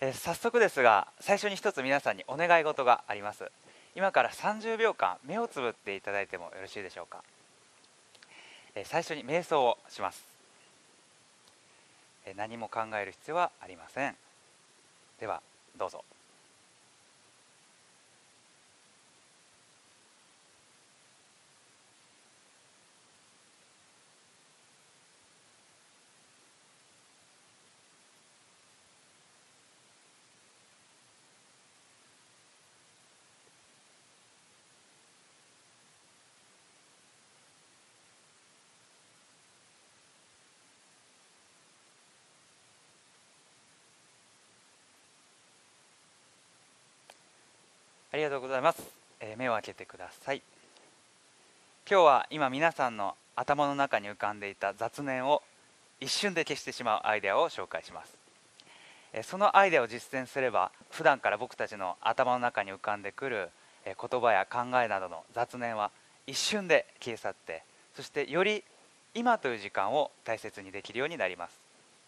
早速ですが、最初に一つ皆さんにお願い事があります。今から30秒間目をつぶっていただいてもよろしいでしょうか。最初に瞑想をします。何も考える必要はありません。ではどうぞ。ありがとうございます。目を開けてください。今日は今皆さんの頭の中に浮かんでいた雑念を一瞬で消してしまうアイデアを紹介します。そのアイデアを実践すれば、普段から僕たちの頭の中に浮かんでくる言葉や考えなどの雑念は一瞬で消え去って、そしてより今という時間を大切にできるようになります。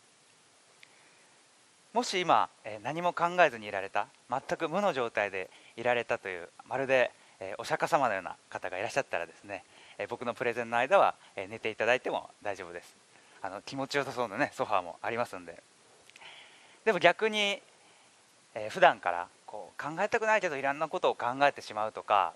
もし今何も考えずにいられた、全く無の状態でいられたという、まるでお釈迦様のような方がいらっしゃったらですね、僕のプレゼンの間は寝ていただいても大丈夫です。気持ちよさそうなねソファーもありますんで。でも逆に普段から考えたくないけどいろんなことを考えてしまうとか、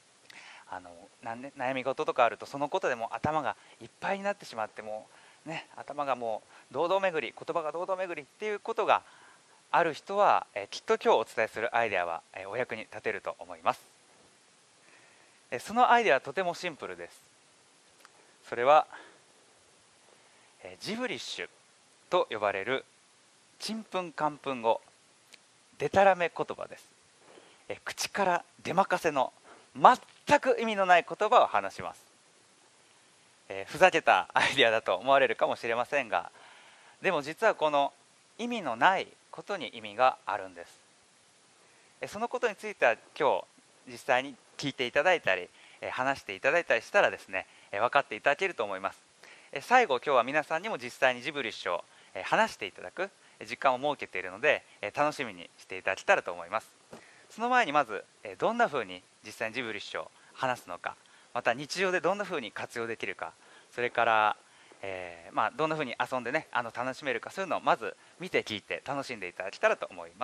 悩み事とかあると、そのことでも頭がいっぱいになってしまって、もうね、頭がもう堂々巡り、言葉が堂々巡りっていうことがある人は、きっと今日お伝えするアイデアはお役に立てると思います。そのアイデアはとてもシンプルです。それはジブリッシュと呼ばれるちんぷんかんぷん語、でたらめ言葉です。口から出まかせの全く意味のない言葉を話します。ふざけたアイデアだと思われるかもしれませんが、でも実はこの意味のないことに意味があるんです。そのことについては今日実際に聞いていただいたり話していただいたりしたらですね、分かっていただけると思います。最後今日は皆さんにも実際にジブリッシュを話していただく時間を設けているので、楽しみにしていただけたらと思います。その前にまずどんなふうに実際にジブリッシュを話すのか、また日常でどんなふうに活用できるか、それからどんなふうに遊んでね楽しめるか、そういうのをまず見て聞いて楽しんでいただけたらと思います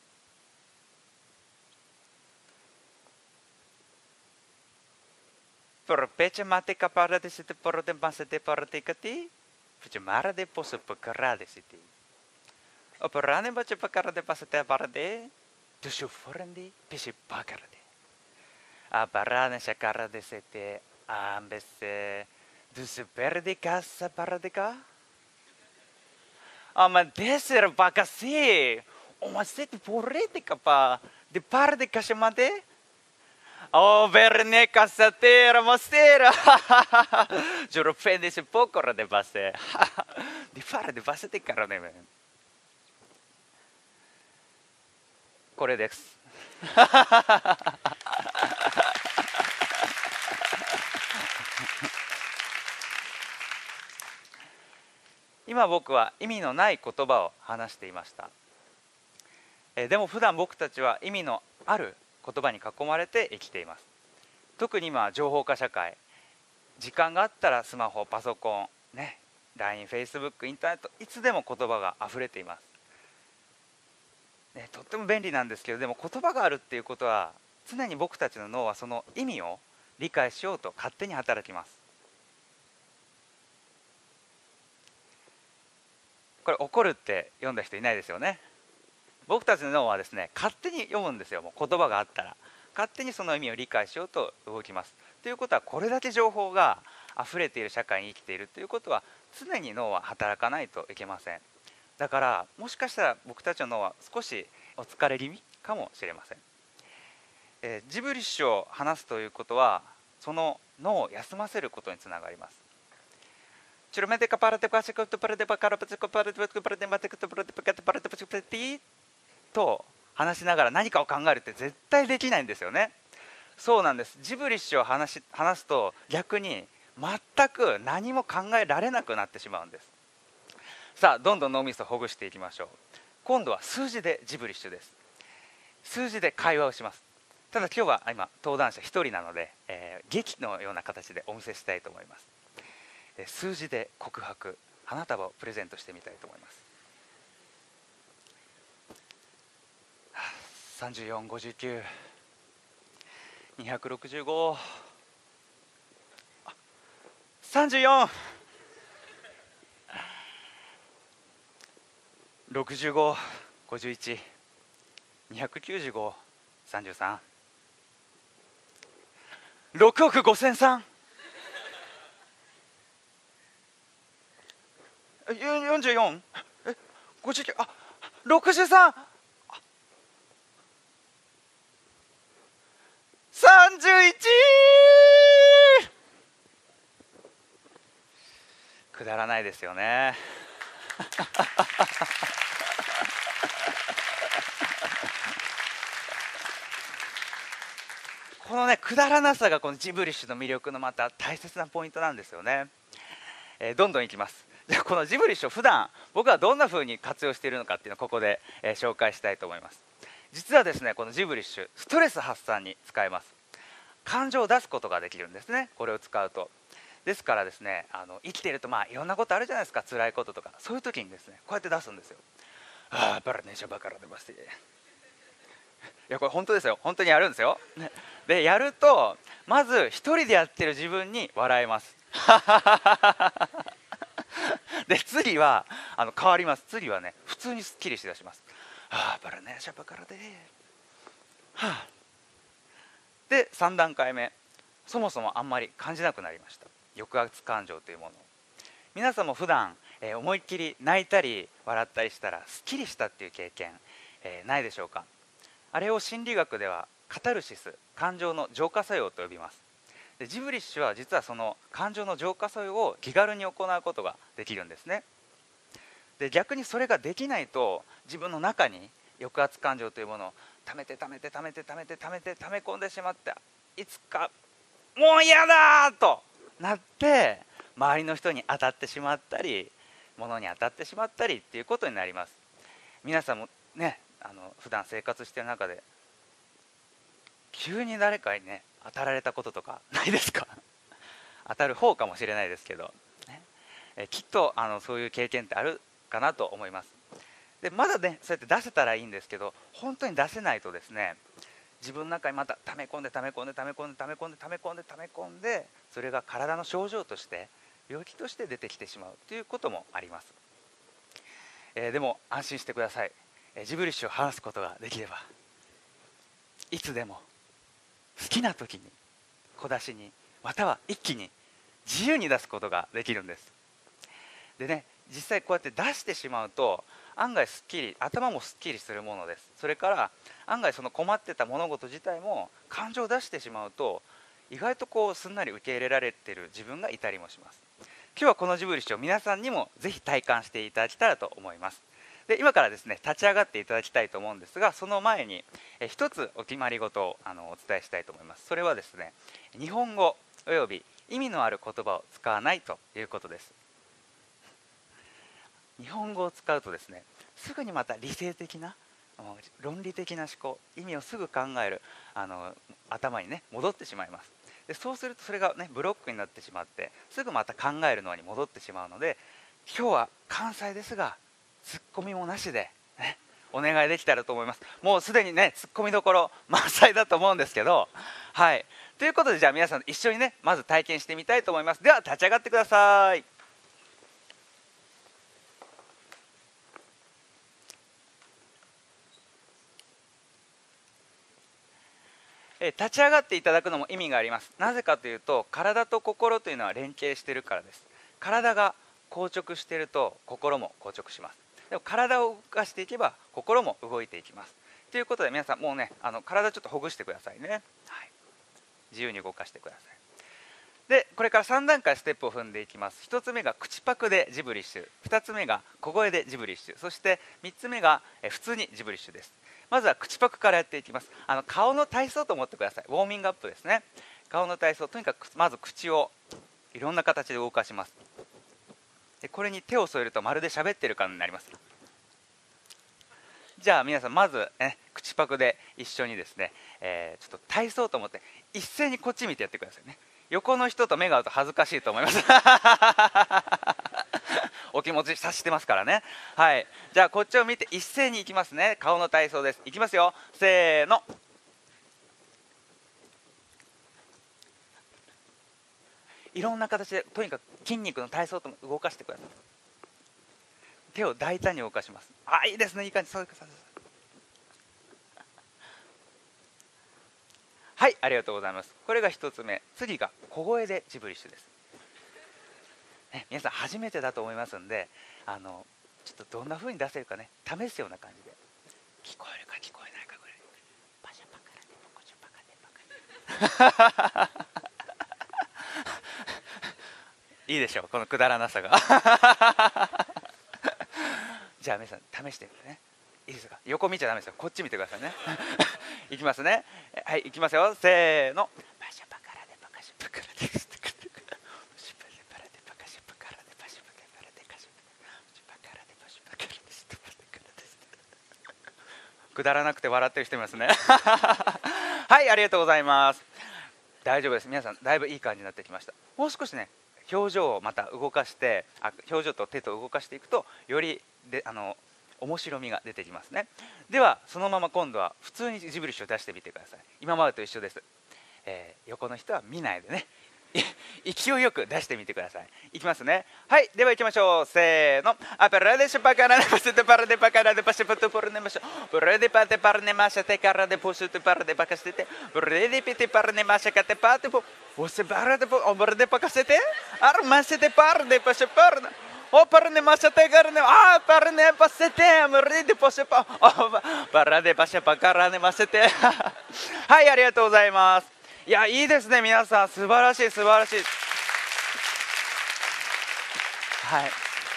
。Perpece mate capara de sete porro de basete porte cati, fece mara de posso pecara de sete. Operane bace pecara de basete parade, tu su forendi, pese pacarade. A parane shacara de sete, ambese, tu su perde casa paradeca. Ma desser bacasi, o ma sete porrete capa, de parde cachamate. Oh, verne casatera, mastera. Giuro prendi se poco de base. Di fare di base di carone. これです。今僕は意味のない言葉を話していました。でも普段僕たちは意味のある言葉に囲まれて生きています。特に今情報化社会、時間があったらスマホ、パソコン、ね、LINE、Facebook、インターネット、いつでも言葉があふれています。とっても便利なんですけど、でも言葉があるっていうことは、常に僕たちの脳はその意味を理解しようと勝手に働きます。これ怒るって読んだ人いないですよね。僕たちの脳はですね、勝手に読むんですよ。もう言葉があったら勝手にその意味を理解しようと動きます。ということは、これだけ情報が溢れている社会に生きているということは、常に脳は働かないといけません。だからもしかしたら僕たちの脳は少しお疲れ気味かもしれません。ジブリッシュを話すということは、その脳を休ませることにつながります。チュルメデカパラテパシコトパラデパカラパチコパラデパチコパラデマテクトパラデパカテパラデパチコパラティと話しながら何かを考えるって絶対できないんですよね。そうなんです。ジブリッシュを話すと逆に全く何も考えられなくなってしまうんです。さあ、どんどん脳みそをほぐしていきましょう。 今度は数字でジブリッシュです。数字で会話をします。ただ今日は今登壇者1人なので、劇のような形でお見せしたいと思います。数字で告白、花束をプレゼントしてみたいと思います。34、59、265、34、65、51、295、33、6億5003、44、59、63、31。くだらないですよね。このね、くだらなさがこのジブリッシュの魅力のまた大切なポイントなんですよね。どんどんいきます。じゃあこのジブリッシュを普段僕はどんな風に活用しているのかっていうのをここで、紹介したいと思います。実はですね、このジブリッシュストレス発散に使えます。感情を出すことができるんですね、これを使うと。ですからですね、生きているといろんなことあるじゃないですか、辛いこととか。そういう時にですね、こうやって出すんですよ。バラネシャバカラでまして、いやこれ本当ですよ、本当にやるんですよ。でやるとまず一人でやってる自分に笑えます。で次は変わります。次はね、普通にすっきりしだします。バラネシャバカラで、で3段階目、そもそもあんまり感じなくなりました、抑圧感情というものを。皆さんも普段、思いっきり泣いたり笑ったりしたらすっきりしたっていう経験、ないでしょうか。あれを心理学ではカタルシス、感情の浄化作用と呼びます。でジブリッシュは実はその感情の浄化作用を気軽に行うことができるんですね。で逆にそれができないと、自分の中に抑圧感情というものを溜めて溜めて溜めて溜めて溜めて溜め込んでしまって、いつかもう嫌だとなって周りの人に当たってしまったり、物に当たってしまったりっていうことになります。皆さんもね、普段生活している中で急に誰かにね当たられたこととかないですか？当たる方かもしれないですけど、ね、きっとそういう経験ってあるかなと思います。でまだね、そうやって出せたらいいんですけど、本当に出せないとですね、自分の中にまた溜め込んで溜め込んで溜め込んで溜め込んで溜め込んで溜め込んで、それが体の症状として病気として出てきてしまうということもあります。でも安心してください。ジブリッシュを話すことができれば、いつでも好きな時に小出しに、または一気に自由に出すことができるんです。でね、実際こうやって出してしまうと案外すっきり、頭もすっきりするものです。それから案外その困ってた物事自体も感情を出してしまうと意外とこうすんなり受け入れられている自分がいたりもします。今日はこのジブリッシュを皆さんにもぜひ体感していただけたらと思います。で今からですね、立ち上がっていただきたいと思うんですが、その前に一つお決まり事をお伝えしたいと思います。それはですね、日本語および意味のある言葉を使わないということです。日本語を使うとですね、すぐにまた理性的な論理的な思考、意味をすぐ考える頭にね戻ってしまいます。でそうするとそれがねブロックになってしまって、すぐまた考えるのに戻ってしまうので、今日は関西ですがツッコミもなしで、ね、お願いできたらと思います。もうすでにねツッコミどころ満載だと思うんですけど、はい、ということで、じゃあ皆さん一緒にねまず体験してみたいと思います。では立ち上がってください。立ち上がっていただくのも意味があります。なぜかというと、体と心というのは連携しているからです。体が硬直していると心も硬直します。でも体を動かしていけば心も動いていきます。ということで皆さんもうね体ちょっとほぐしてくださいね、はい、自由に動かしてください。でこれから3段階ステップを踏んでいきます。1つ目が口パクでジブリッシュ、2つ目が小声でジブリッシュ、そして3つ目が普通にジブリッシュです。まずは口パクからやっていきます。顔の体操と思ってください。ウォーミングアップですね。顔の体操、とにかくまず口をいろんな形で動かします。でこれに手を添えるとまるで喋ってる感になります。 じゃあ皆さんまず、口パクで一緒にですね、ちょっと体操と思って一斉にこっち見てやってくださいね。横の人と目が合うと恥ずかしいと思いますお気持ち察してますからね。はい、じゃあこっちを見て一斉にいきますね。顔の体操です。いきますよ、せーの。いろんな形でとにかく筋肉の体操と動かしてください。手を大胆に動かします。あ、いいですね、いい感じ。はい、ありがとうございます。これが一つ目。次が小声でジブリッシュです、皆さん初めてだと思いますんで、ちょっとどんな風に出せるかね、試すような感じで、聞こえるか聞こえないかぐらい、パシャパカラデポコシャパカデパカいいでしょう、このくだらなさがじゃあ皆さん試してみてね。いいですか、横見ちゃダメですよ、こっち見てくださいねいきますね。はい、いきますよ、せーの。パシャパカラデパカシャパカラデパシャパカラデパカシャパカラデパシャパカラデパシャパカラデパシャパカラデパシャパカラデくだらなくて笑ってる人いますねはい、ありがとうございます。大丈夫です。皆さんだいぶいい感じになってきました。もう少しね、表情をまた動かして、表情と手と動かしていくとよりで面白みが出てきますね。ではそのまま今度は普通にジブリッシュを出してみてください。今までと一緒です。横の人は見ないでね勢いよく出してみてください。いきますね。はい、では行きましょう。せーの。アペラデシュパカラデパシュテパラデパカラデパシュプトポルネマシュブレデパテパルネマシャテカラデポシュテパラデパカシテブレデピテパルネマシャカテパテポオセバラデポオブレデパカシテアルマシテパルデパシュパルネおパルネマシャテカラネあパルネパセテムレデポシュパパラデパシャパカラネマシテはい、ありがとうございます。いや、いいですね、皆さん、素晴らしい素晴らしいはい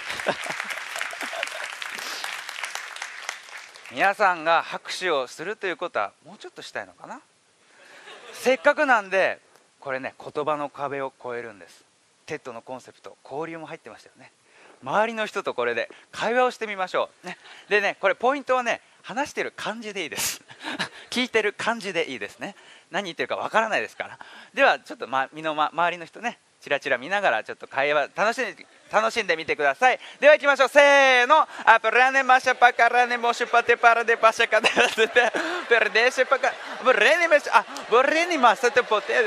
皆さんが拍手をするということはもうちょっとしたいのかな。せっかくなんでこれね、言葉の壁を越えるんです。テッドのコンセプト、交流も入ってましたよね。周りの人とこれで会話をしてみましょう、ね、でね、これポイントはね、話してる感じでいいです聞いてる感じでいいですね。何言ってるかわからないですから。ではちょっと、周りの人ね、チラチラ見ながらちょっと会話楽しんでみてください。では行きましょう。せーの。アプラネマシャパカラネモシュパテパラデパシャカデラセテペルデシャパカブレニメシャブレニマセテポテ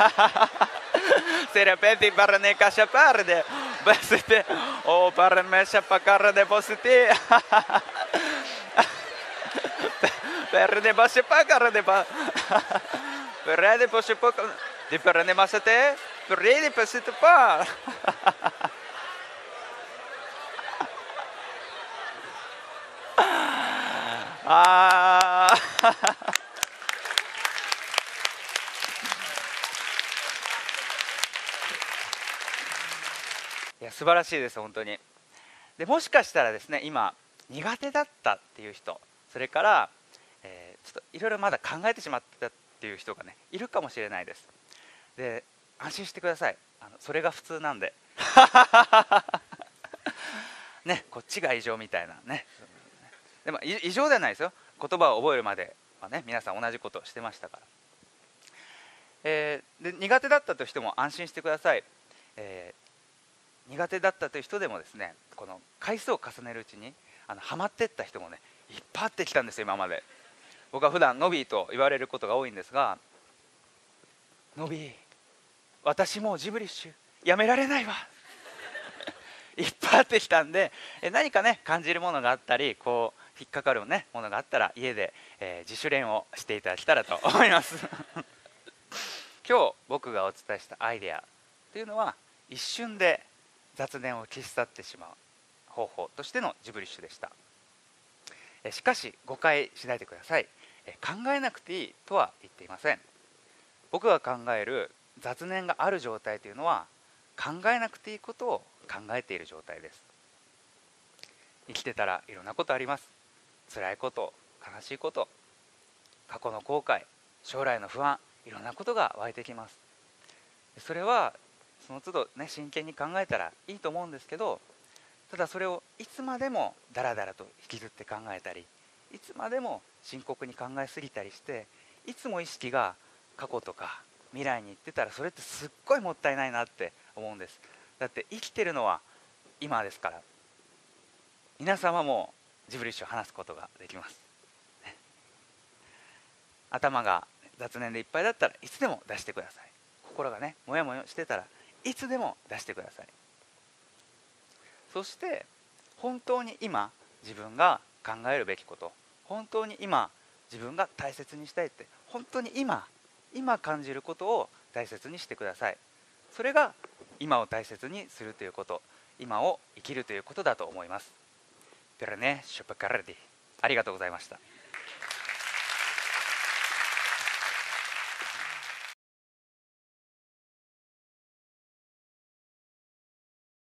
セラペティパラネカシャパラデバセテオパラメシャパカラデポセテペルデバシャパカラデバペレデポシャパカデペラネマセテペレデパセテパいや、素晴らしいです本当に。でもしかしたらですね、今苦手だったっていう人、それから、ちょっといろいろまだ考えてしまったっていう人がね、いるかもしれないです。で、安心してください。それが普通なんでね、こっちが異常みたいなね。でも異常ではないですよ。言葉を覚えるまではね、皆さん同じことをしてましたから。で、苦手だったという人も安心してください。苦手だったという人でもですね、この回数を重ねるうちにハマっていった人もね、いっぱいあってきたんですよ。今まで僕は普段ノビーと言われることが多いんですが、ノビー、私もうジブリッシュやめられないわいっぱいあってきたんで、何かね、感じるものがあったり、こう引っかかるね、ものがあったら家で、自主練をしていただけたらと思います今日僕がお伝えしたアイデアというのは、一瞬で雑念を消し去ってしまう方法としてのジブリッシュでした。しかし誤解しないでください。考えなくていいとは言っていません。僕が考える雑念がある状態というのは、考えなくていいことを考えている状態です。生きてたらいろんなことあります。辛いこと、悲しいこと、過去の後悔、将来の不安、いろんなことが湧いてきます。それはその都度ね、真剣に考えたらいいと思うんですけど、ただそれをいつまでもダラダラと引きずって考えたり、 いつまでも深刻に考えすぎたりして、いつも意識が過去とか未来に行ってたら、それってすっごいもったいないなって思うんです。だって生きてるのは今ですから。皆さんはもうジブリッシュを話すことができます。頭が雑念でいっぱいだったらいつでも出してください。心がねもやもやしてたらいつでも出してください。そして本当に今自分が考えるべきこと、本当に今自分が大切にしたいって、本当に今感じることを大切にしてください。それが今を大切にするということ、今を生きるということだと思います。ペラネショパカラディ、ありがとうございました。